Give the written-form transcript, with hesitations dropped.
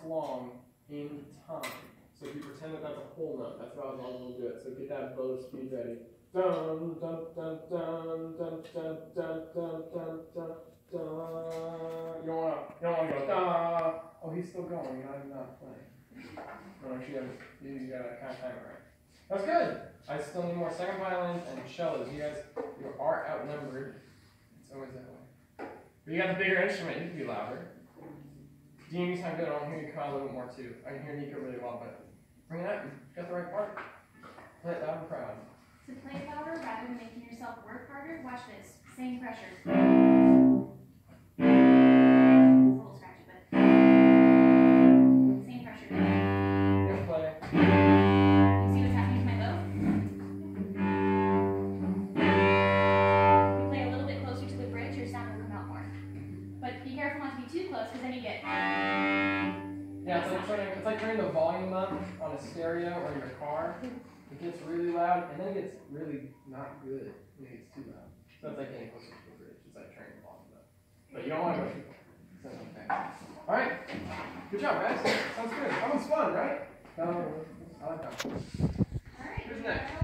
long in time. So if you pretend that that's a whole note, that's about as long as we'll do it. So get that bow speed ready. Dun dun dun dun dun dun dun dun dun dun dun. You don't wanna go da. Oh, he's still going. You're not playing. No, you gotta kind of time it right. That's good. I still need more second violins and cellos. You are outnumbered. It's always that way. But you got the bigger instrument. You can be louder. Dean, you sound good. I want to hear you cry a little bit more too. I can hear Nico really well, but bring it up. You got the right part. Play it loud and proud. To play it louder rather than making yourself work harder, watch this. Same pressure. It's a little scratchy, but same pressure. Yeah, play. You see what's happening to my bow? If you play a little bit closer to the bridge, your sound will come out more. But be careful not to be too close, because then you get. Yeah, it's like turning the volume up on a stereo or in your car. It gets really loud, and then it gets really not good when it gets too loud. So it's like getting closer to the bridge. It's like turning the volume up. But you don't want to go too far. So, okay. All right. Good job, guys. Sounds good. That was fun, right? I like that. All right. Who's next?